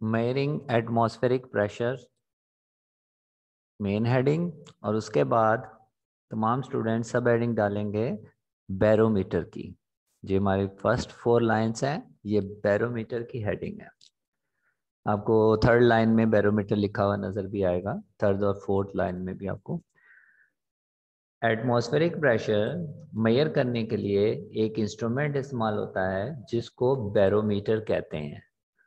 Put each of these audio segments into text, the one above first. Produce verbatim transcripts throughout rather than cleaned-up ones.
Measuring atmospheric pressure main heading, और उसके बाद तमाम स्टूडेंट सब हेडिंग डालेंगे बैरोमीटर की। ये हमारी फर्स्ट फोर लाइंस हैं, ये बैरोमीटर की हेडिंग है। आपको थर्ड लाइन में बैरोमीटर लिखा हुआ नजर भी आएगा, थर्ड और फोर्थ लाइन में भी आपको। एटमॉस्फेरिक प्रेशर मेजर करने के लिए एक इंस्ट्रूमेंट इस्तेमाल होता है जिसको बैरोमीटर कहते हैं।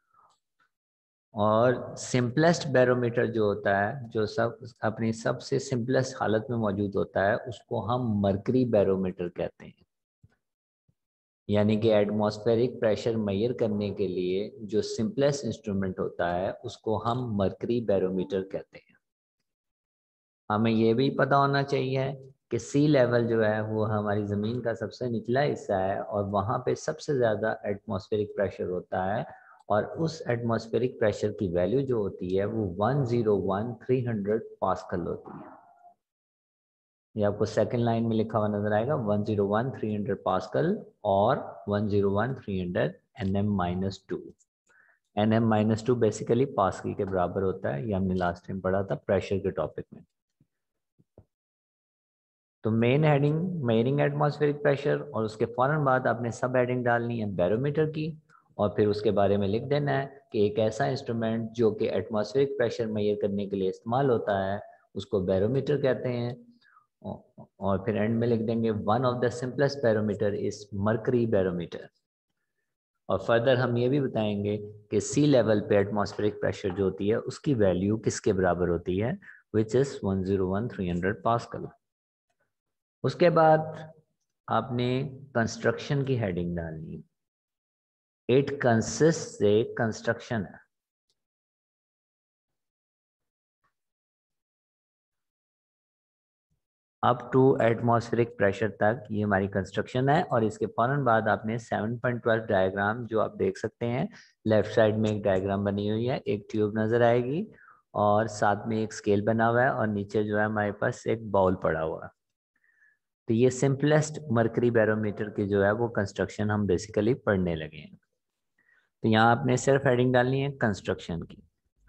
और सिंपलेस्ट बैरोमीटर जो होता है, जो सब अपनी सबसे सिंपलेस्ट हालत में मौजूद होता है, उसको हम मरकरी बैरोमीटर कहते हैं। यानी कि एटमॉस्फेरिक प्रेशर मेजर करने के लिए जो सिंपलेस्ट इंस्ट्रूमेंट होता है उसको हम मरकरी बैरोमीटर कहते हैं। हमें ये भी पता होना चाहिए कि सी लेवल जो है वो हमारी ज़मीन का सबसे निचला हिस्सा है और वहाँ पे सबसे ज़्यादा एटमॉस्फेरिक प्रेशर होता है, और उस एटमॉस्फेरिक प्रेशर की वैल्यू जो होती है वो one zero one three hundred pascal होती है। ये आपको सेकंड लाइन में लिखा हुआ नजर आएगा, one zero one three hundred pascal और one zero one three hundred N M minus two. N M minus two basically pascal के बराबर होता है, ये हमने लास्ट टाइम पढ़ा था प्रेशर के टॉपिक में। तो main heading measuring atmospheric pressure, और उसके फौरन बाद आपने सब हेडिंग डालनी है बैरोमीटर की, और फिर उसके बारे में लिख देना है कि एक ऐसा इंस्ट्रूमेंट जो कि एटमॉस्फेरिक प्रेशर मेजर करने के लिए इस्तेमाल होता है उसको बैरोमीटर कहते हैं। और फिर एंड में लिख देंगे one of the simplest barometer is mercury barometer. और फर्दर हम ये भी बताएंगे कि सी लेवल पे एटमॉस्फेरिक प्रेशर जो होती है उसकी वैल्यू किसके बराबर होती है, which is one zero one three hundred pascal. उसके बाद आपने कंस्ट्रक्शन की हेडिंग डालनी। इट कंसिस्ट से कंस्ट्रक्शन है। अप टू एटमॉस्फेरिक प्रेशर तक ये हमारी कंस्ट्रक्शन है। और इसके फौरन बाद आपने सेवन पॉइंट ट्वेल्व डायग्राम जो आप देख सकते हैं, लेफ्ट साइड में एक डायग्राम बनी हुई है, एक ट्यूब नजर आएगी और साथ में एक स्केल बना हुआ है और नीचे जो है हमारे पास एक बाउल पड़ा हुआ है। तो ये सिंपलेस्ट मरकरी बैरोमीटर की जो है वो कंस्ट्रक्शन हम बेसिकली पढ़ने लगे हैं। तो यहाँ आपने सिर्फ हेडिंग डालनी है कंस्ट्रक्शन की।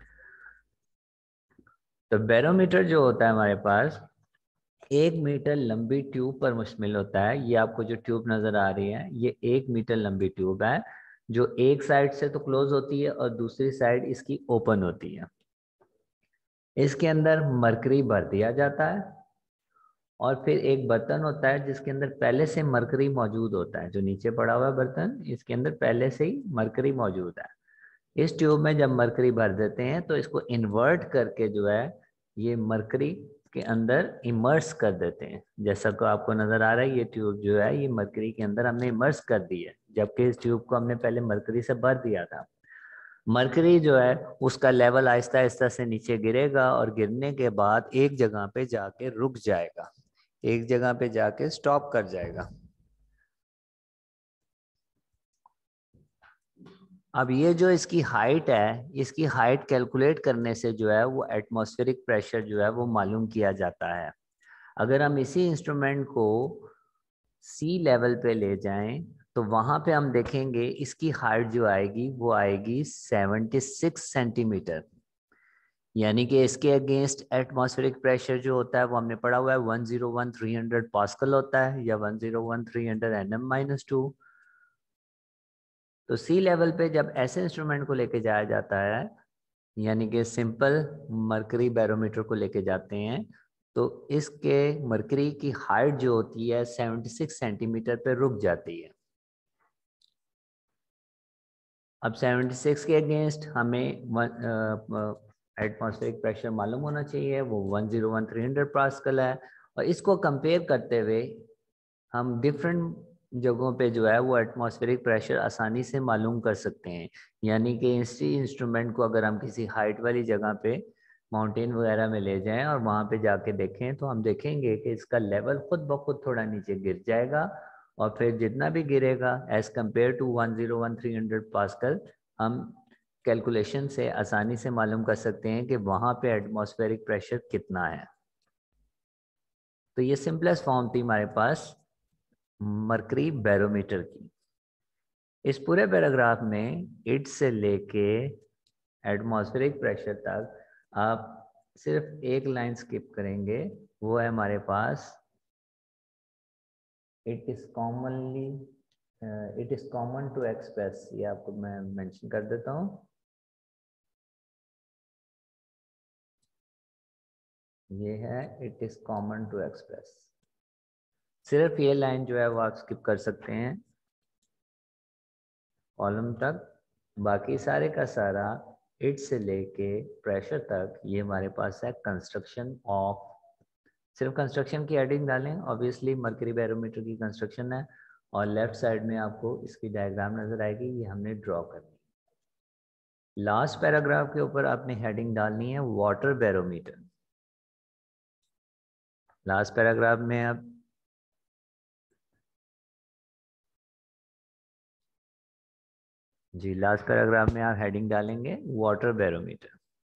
तो बैरोमीटर जो होता है हमारे पास एक मीटर लंबी ट्यूब पर मुश्तमिल होता है। ये आपको जो ट्यूब नजर आ रही है ये एक मीटर लंबी ट्यूब है जो एक साइड से तो क्लोज होती है और दूसरी साइड इसकी ओपन होती है। इसके अंदर मरकरी भर दिया जाता है और फिर एक बर्तन होता है जिसके अंदर पहले से मरकरी मौजूद होता है। जो नीचे पड़ा हुआ है बर्तन, इसके अंदर पहले से ही मरकरी मौजूद है। इस ट्यूब में जब मरकरी भर देते हैं तो इसको इन्वर्ट करके जो है ये मरकरी के अंदर इमर्स कर देते हैं। जैसा को आपको नजर आ रहा है ये ट्यूब जो है ये मरकरी के अंदर हमने इमर्स कर दी है, जबकि इस ट्यूब को हमने पहले मरकरी से भर दिया था। मरकरी जो है उसका लेवल आहिस्ता आहिस्ता से नीचे गिरेगा और गिरने के बाद एक जगह पे जाके रुक जाएगा, एक जगह पे जाके स्टॉप कर जाएगा। अब ये जो इसकी हाइट है, इसकी हाइट कैलकुलेट करने से जो है वो एटमॉस्फेरिक प्रेशर जो है वो मालूम किया जाता है। अगर हम इसी इंस्ट्रूमेंट को सी लेवल पे ले जाएं तो वहां पे हम देखेंगे इसकी हाइट जो आएगी वो आएगी सेवेंटी सिक्स सेंटीमीटर। यानी कि इसके अगेंस्ट एटमॉस्फेरिक प्रेशर जो होता है वो हमने पढ़ा हुआ है one zero one three hundred pascal होता है या one zero one three hundred N M minus two. तो सी लेवल पे जब ऐसे इंस्ट्रूमेंट को लेके जाया जाता है, यानी कि सिंपल मरकरी बैरोमीटर को लेके जाते हैं, तो इसके मरकरी की हाइट जो होती है सेवेंटी सिक्स सेंटीमीटर पे रुक जाती है। अब सेवेंटी सिक्स के अगेंस्ट हमें एटमॉस्फेरिक प्रेशर मालूम होना चाहिए, वो one zero one three hundred pascal है। और इसको कंपेयर करते हुए हम डिफरेंट जगहों पे जो है वो एटमॉस्फेरिक प्रेशर आसानी से मालूम कर सकते हैं। यानी कि इसी इंस्ट्रूमेंट को अगर हम किसी हाइट वाली जगह पे माउंटेन वगैरह में ले जाएं और वहाँ पे जाके देखें तो हम देखेंगे कि इसका लेवल खुद ब खुद थोड़ा नीचे गिर जाएगा, और फिर जितना भी गिरेगा as compare to one zero one three hundred pascal हम कैलकुलेशन से आसानी से मालूम कर सकते हैं कि वहाँ पे एटमॉस्फेरिक प्रेशर कितना है। तो ये सिंपलेस्ट फॉर्म थी हमारे पास मरकरी बैरोमीटर की। इस पूरे पैराग्राफ में इट से लेके एटमॉस्फेरिक प्रेशर तक आप सिर्फ एक लाइन स्किप करेंगे, वो है हमारे पास it is commonly it is common to express, ये आपको मैं मेंशन कर देता हूँ। ये है it is common to express, सिर्फ ये लाइन जो है वो आप स्किप कर सकते हैं कॉलम तक। बाकी सारे का सारा इट से लेके प्रेशर तक ये हमारे पास है कंस्ट्रक्शन ऑफ, सिर्फ कंस्ट्रक्शन की हेडिंग डालें, ऑब्वियसली मर्करी बैरोमीटर की कंस्ट्रक्शन है, और लेफ्ट साइड में आपको इसकी डायग्राम नजर आएगी, ये हमने ड्रॉ करनी है। लास्ट पैराग्राफ के ऊपर आपने हेडिंग डालनी है वाटर बैरोमीटर। लास्ट पैराग्राफ में आप जी लास्ट पैराग्राफ में आप हेडिंग डालेंगे वाटर बैरोमीटर।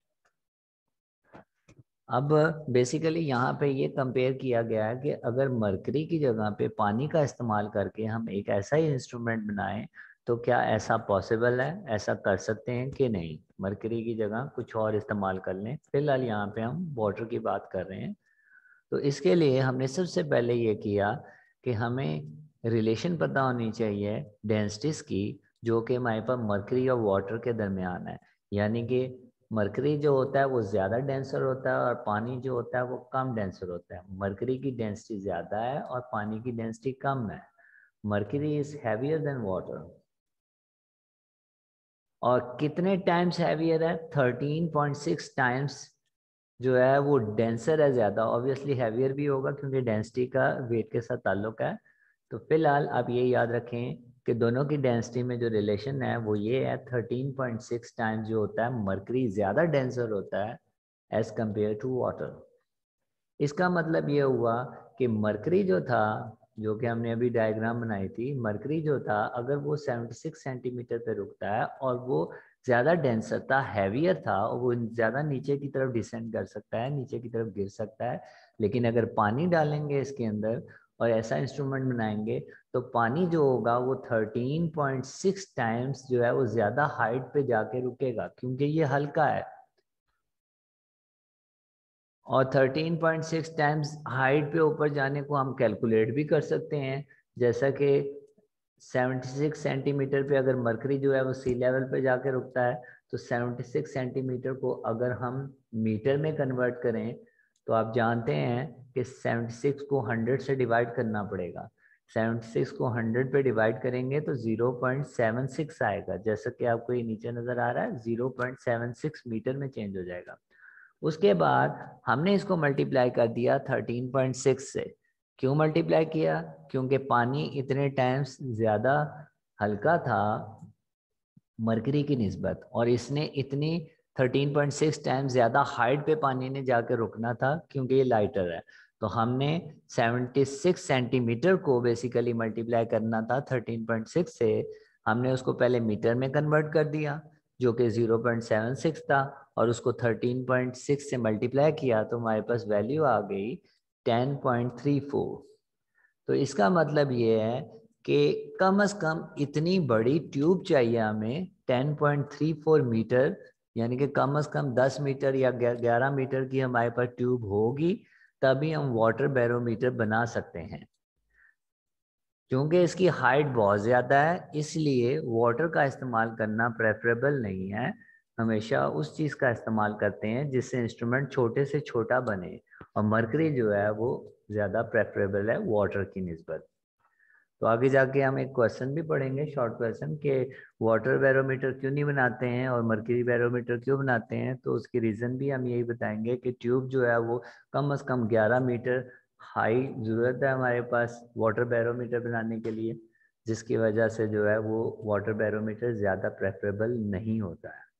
अब बेसिकली यहाँ पे ये कंपेयर किया गया है कि अगर मरकरी की जगह पे पानी का इस्तेमाल करके हम एक ऐसा ही इंस्ट्रूमेंट बनाएं तो क्या ऐसा पॉसिबल है, ऐसा कर सकते हैं कि नहीं, मरकरी की जगह कुछ और इस्तेमाल कर लें। फिलहाल यहाँ पे हम वाटर की बात कर रहे हैं। तो इसके लिए हमने सबसे पहले ये किया कि हमें रिलेशन पता होनी चाहिए डेंसिटीज की, जो कि हमारे पास मरकरी और वाटर के दरमियान है। यानी कि मरकरी जो होता है वो ज़्यादा डेंसर होता है और पानी जो होता है वो कम डेंसर होता है। मरकरी की डेंसिटी ज़्यादा है और पानी की डेंसिटी कम है। Mercury is heavier than water. और कितने टाइम्स हैवियर है? थर्टीन पॉइंट सिक्स टाइम्स जो है वो डेंसर है ज़्यादा, ऑब्वियसली हैवियर भी होगा क्योंकि डेंसिटी का वेट के साथ ताल्लुक है। तो फिलहाल आप ये याद रखें कि दोनों की डेंसिटी में जो रिलेशन है वो ये है, थर्टीन पॉइंट सिक्स टाइम्स जो होता है मरकरी ज़्यादा डेंसर होता है एज कंपेयर टू वाटर। इसका मतलब ये हुआ कि मरकरी जो था, जो कि हमने अभी डायग्राम बनाई थी, मरकरी जो था अगर वो छिहत्तर सेंटीमीटर पे रुकता है और वो ज़्यादा डेंसर था, हैवियर था, और वो ज़्यादा नीचे की तरफ डिसेंड कर सकता है, नीचे की तरफ गिर सकता है। लेकिन अगर पानी डालेंगे इसके अंदर और ऐसा इंस्ट्रूमेंट बनाएंगे तो पानी जो होगा वो थर्टीन पॉइंट सिक्स टाइम्स जो है वो ज़्यादा हाइट पे जाके रुकेगा क्योंकि ये हल्का है। और thirteen point six times height पे ऊपर जाने को हम कैलकुलेट भी कर सकते हैं, जैसा कि छिहत्तर सेंटीमीटर पे अगर मरकरी जो है वो सी लेवल पे जाके रुकता है तो छिहत्तर सेंटीमीटर को अगर हम मीटर में कन्वर्ट करें तो आप जानते हैं कि छिहत्तर को सौ से डिवाइड करना पड़ेगा। छिहत्तर को सौ पे डिवाइड करेंगे तो ज़ीरो पॉइंट सेवन सिक्स आएगा, जैसा कि आपको ये नीचे नज़र आ रहा है, zero point seven six metre में चेंज हो जाएगा। उसके बाद हमने इसको मल्टीप्लाई कर दिया थर्टीन पॉइंट सिक्स से। क्यों मल्टीप्लाई किया? क्योंकि पानी इतने टाइम्स ज़्यादा हल्का था मरकरी की निस्बत, और इसने इतनी थर्टीन पॉइंट सिक्स टाइम्स ज़्यादा हाइट पे पानी ने जाकर रुकना था क्योंकि ये लाइटर है। तो हमने छिहत्तर सेंटीमीटर को बेसिकली मल्टीप्लाई करना था थर्टीन पॉइंट सिक्स से। हमने उसको पहले मीटर में कन्वर्ट कर दिया जो कि ज़ीरो पॉइंट सेवन सिक्स था, और उसको थर्टीन पॉइंट सिक्स से मल्टीप्लाई किया तो हमारे पास वैल्यू आ गई टेन पॉइंट थ्री फोर। तो इसका मतलब ये है कि कम से कम इतनी बड़ी ट्यूब चाहिए हमें, ten point three four metre, यानी कि कम से कम दस मीटर या ग्यारह मीटर की हमारे पास ट्यूब होगी तभी हम वाटर बैरोमीटर बना सकते हैं। क्योंकि इसकी हाइट बहुत ज़्यादा है इसलिए वाटर का इस्तेमाल करना प्रेफरेबल नहीं है। हमेशा उस चीज़ का इस्तेमाल करते हैं जिससे इंस्ट्रूमेंट छोटे से छोटा बने, और मरकरी जो है वो ज़्यादा प्रेफरेबल है वाटर की निस्बत। तो आगे जाके हम एक क्वेश्चन भी पढ़ेंगे, शॉर्ट क्वेश्चन, कि वाटर बैरोमीटर क्यों नहीं बनाते हैं और मरकरी बैरोमीटर क्यों बनाते हैं। तो उसकी रीज़न भी हम यही बताएंगे कि ट्यूब जो है वो कम से कम ग्यारह मीटर हाई ज़रूरत है हमारे पास वाटर बैरोमीटर बनाने के लिए, जिसकी वजह से जो है वो वाटर बैरोमीटर ज़्यादा प्रेफरेबल नहीं होता है।